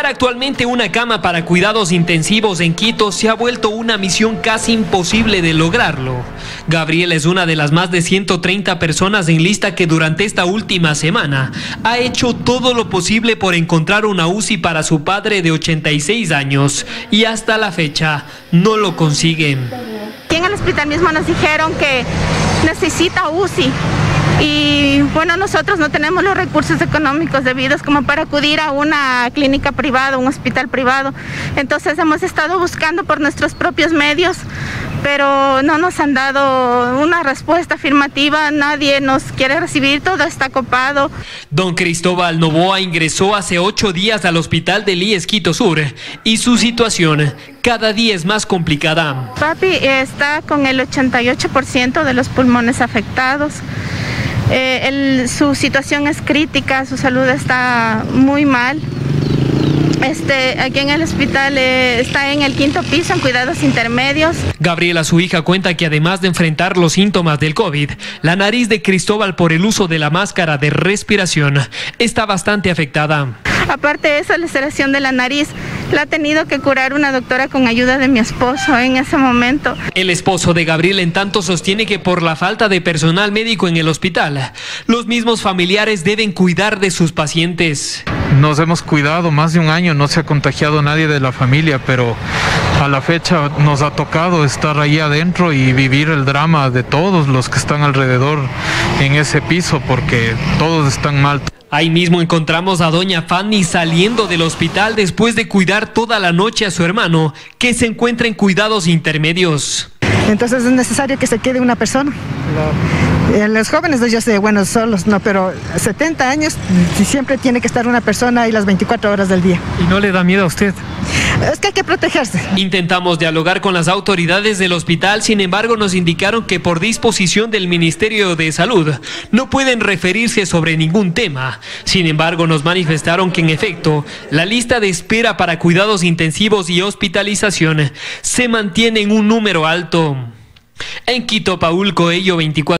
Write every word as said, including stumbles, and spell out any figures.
actualmente una cama para cuidados intensivos en Quito se ha vuelto una misión casi imposible de lograrlo. Gabriela es una de las más de ciento treinta personas en lista que durante esta última semana ha hecho todo lo posible por encontrar una U C I para su padre de ochenta y seis años y hasta la fecha no lo consiguen. Aquí en el hospital mismo nos dijeron que necesita U C I. Y bueno, nosotros no tenemos los recursos económicos debidos como para acudir a una clínica privada, un hospital privado. Entonces hemos estado buscando por nuestros propios medios, pero no nos han dado una respuesta afirmativa, nadie nos quiere recibir, todo está copado. Don Cristóbal Novoa ingresó hace ocho días al hospital del I E S Quito Sur y su situación cada día es más complicada. Papi está con el ochenta y ocho por ciento de los pulmones afectados. Eh, el, su situación es crítica, su salud está muy mal. Este, aquí en el hospital eh, está en el quinto piso en cuidados intermedios. Gabriela, su hija, cuenta que además de enfrentar los síntomas del COVID, la nariz de Cristóbal por el uso de la máscara de respiración está bastante afectada. Aparte de eso, la ulceración de la nariz la ha tenido que curar una doctora con ayuda de mi esposo en ese momento. El esposo de Gabriela en tanto sostiene que por la falta de personal médico en el hospital, los mismos familiares deben cuidar de sus pacientes. Nos hemos cuidado más de un año, no se ha contagiado nadie de la familia, pero a la fecha nos ha tocado estar ahí adentro y vivir el drama de todos los que están alrededor en ese piso porque todos están mal. Ahí mismo encontramos a doña Fanny saliendo del hospital después de cuidar toda la noche a su hermano, que se encuentra en cuidados intermedios. Entonces es necesario que se quede una persona. Claro. Los jóvenes, yo sé, bueno, solos, no, pero setenta años siempre tiene que estar una persona ahí las veinticuatro horas del día. ¿Y no le da miedo a usted? Es que hay que protegerse. Intentamos dialogar con las autoridades del hospital, sin embargo nos indicaron que por disposición del Ministerio de Salud no pueden referirse sobre ningún tema. Sin embargo nos manifestaron que en efecto la lista de espera para cuidados intensivos y hospitalización se mantiene en un número alto. En Quito, Paul Coello, veinticuatro.